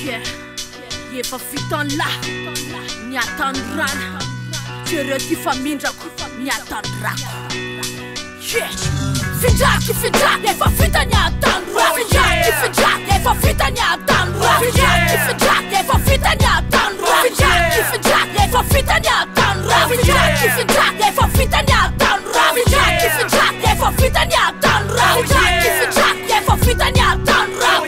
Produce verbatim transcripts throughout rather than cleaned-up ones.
Efa fitan lahy miatany rano jereo ty famindrako miatany rako Findraky findraky efa fitany atany rako Findraky findraky efa fitany atany rako Findraky findraky efa fitany atany rako Findraky findraky efa fitany atany rako Findraky findraky efa fitany atany rako Findraky findraky efa fitany atany rako Findraky findraky efa fitany atany rako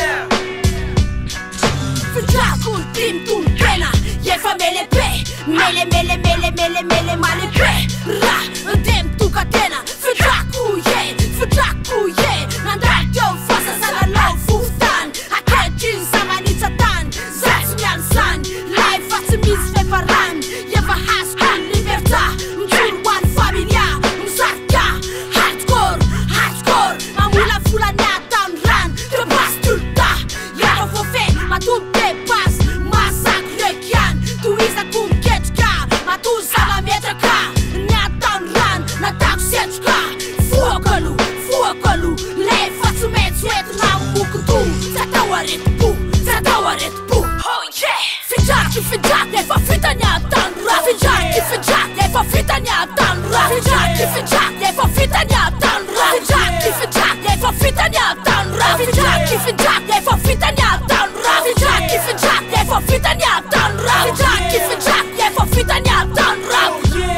Findrako tim tum pena efa mele pe mele mele mele mele mele male pe ra ndem tuka tena Findrako ye Findrako ye nandal teo fasa sana lau fuftan aketin sama nitsatan zats nyan san life fats mis feparan efa haskon liberta mjurwan familia msarka hardcore hardcore mamula fula nyatan ran te bastulta efa fofe matum te pas massacre kian tu isa kum ketka matu sama metraka nyatan ran na taxetka fuokalu fuokalu life fats met sweat na muktu zatawaret pu zatawaret pu oh yeah Findraky findraky efa fitany atany rako Findraky findraky efa fitany atany rako Findraky findraky efa fitany atany rako Findraky findraky efa fitany atany rako Findraky findraky efa fitany atany rako Findraky findraky efa fitany atany rako Findraky findraky efa fitany atany rako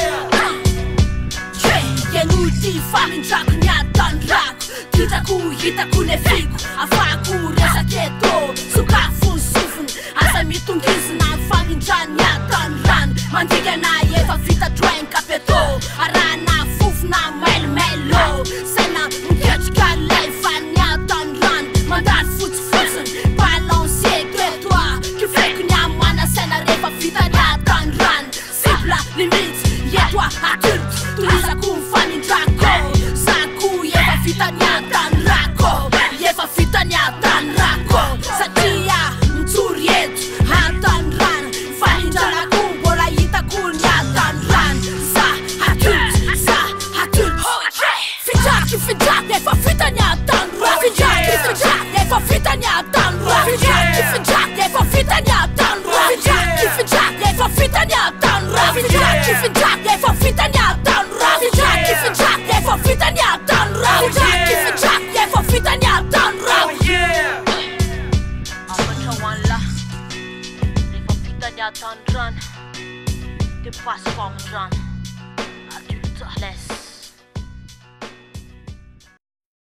Yenulti famindrako ny atany rako Kitako hitako le figo afako resaketo sokafony sofiny asa mitongizina famindrany atany rano mandiga